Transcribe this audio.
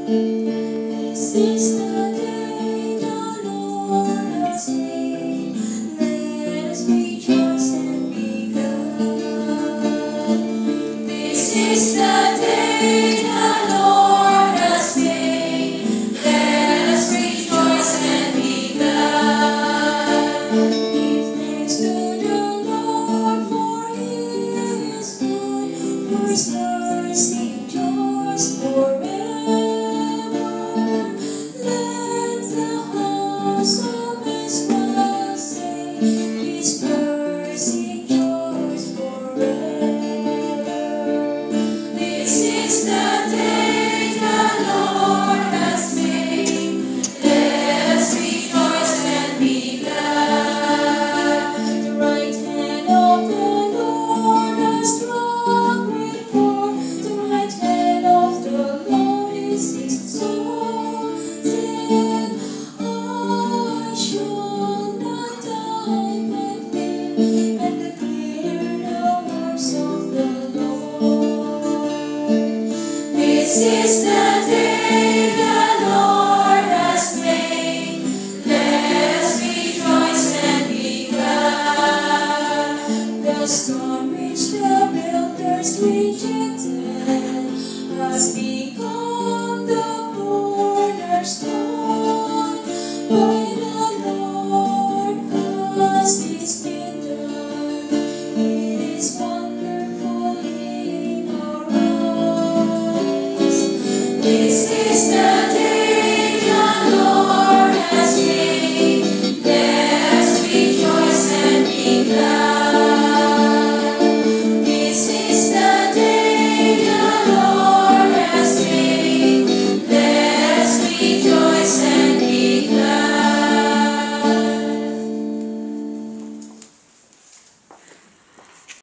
This is the day the Lord has made. Let us rejoice and be glad. This is the day the Lord has made. Let us rejoice and be glad. Give thanks to the Lord, for He is good, for His mercy endures forever. Let the house of Israel say, His mercy endures forever. This is the day the Lord has made. Let us rejoice and be glad. The right hand of the Lord has strong great power. The right hand of the Lord is exalted. I shall not die but live and declare the works of the Lord. This is the day the Lord has made. Let us rejoice and be glad. The stone which the builders rejected has become the cornerstone. By the Lord has this been done. It is wonderful in our eyes. This is the